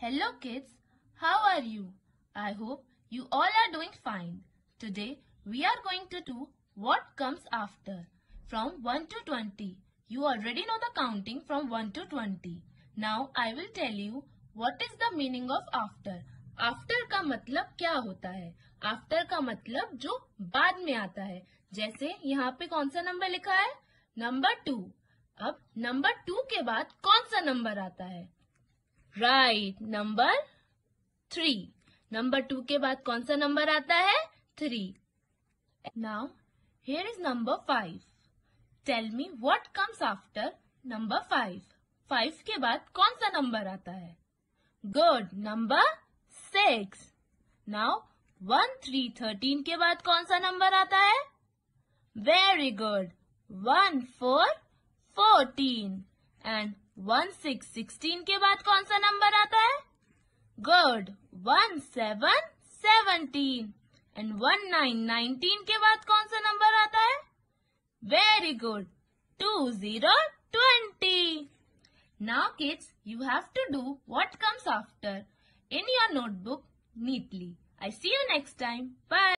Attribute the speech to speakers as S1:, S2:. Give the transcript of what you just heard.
S1: Hello kids, how are you? I hope you all are doing fine. Today we are going to do what comes after from 1 to 20. You already know the counting from 1 to 20. Now I will tell you what is the meaning of after. After का मतलब क्या होता है? After का मतलब जो बाद में आता है. जैसे यहाँ पे कौन सा नंबर लिखा है? नंबर 2. अब नंबर 2 के बाद कौन सा नंबर आता है? Right, number 3. नंबर 2 के बाद कौन सा नंबर आता है? 3. Now, here is number 5. Tell me what comes after number 5. 5 के बाद कौन सा नंबर आता है? Good, number 6. Now, 1, 3, 13 के बाद कौन सा नंबर आता है? Very good. 1, 4, 14. And 1, 6, 16 के बाद कौन सा नंबर आता है? Good. 1, 7, 17. And 1, 9, 19 के बाद कौन सा नंबर आता है? Very good. 2, 0, 20. Now kids, you have to do what comes after in your notebook neatly. I see you next time. Bye.